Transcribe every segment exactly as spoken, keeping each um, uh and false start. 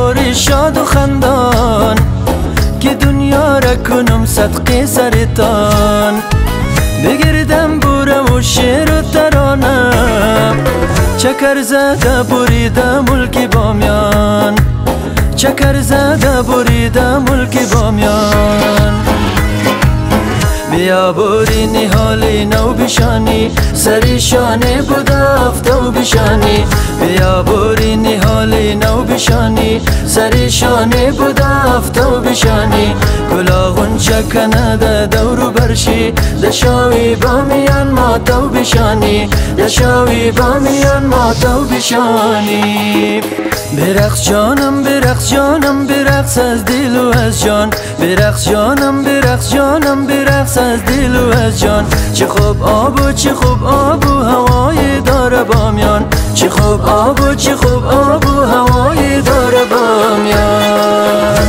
باری شاد و خندان که دنیا را کنم صدقه سرتان بگردم بوره و شعر و ترانه چکر زده بریده ملک بامیان چکر زده بریده ملک بامیان بیا باری نهالی نو بشانی سری شانه بوده افتو بشانی بیا باری نهالی نو بشانی سری شانه بوده افتو بشانی کلاغون چکنه ده دورو برشی دشاوی بامیان ماتو بشانی دشاوی بامیان ماتو بشانی برقص جانم برقص جانم برقص از دل و از جان برقص جانم برقص جانم برقص از دل و از جان چه خوب آب و چه خوب آب و هوای داره بامیان چه خوب آب و چه خوب آب و هوای داره بامیان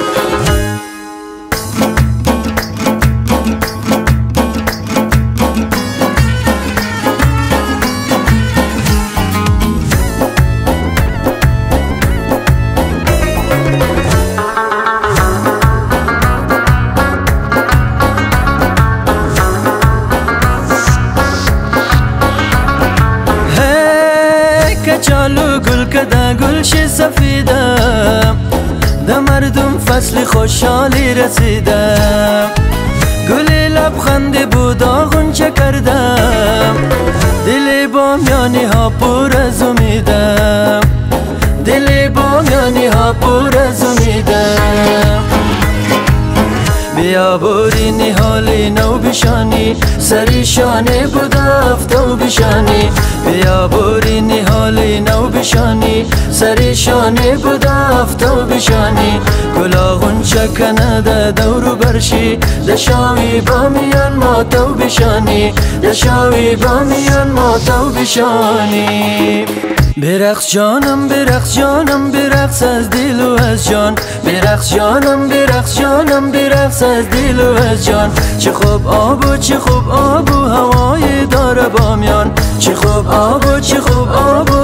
چالو گل کده گلش سفیده ده مردم فصل خوشحالی رسیده گل لبخند بودا غنچه کردم دل بامیانی ها پر از امیده دل بامیانی ها پر از امیده بیا باری نهالی نو بشانی سری شانه بوده افتو بشانی بیا باری نهالی نو بشانی سری شانه بوده افتو بشانی کلاغون چکنه ده دورو برشی دشاوی بامیان ماتو بشانی دشاوی بامیان ماتو بشانی برقص جانم برقص جانم برقص از دل و از جان برقص جانم برقص جانم برقص از دل و از جان چه خوب آب و چه خوب آب و هوای داره بامیان چه خوب آب و چه خوب آب و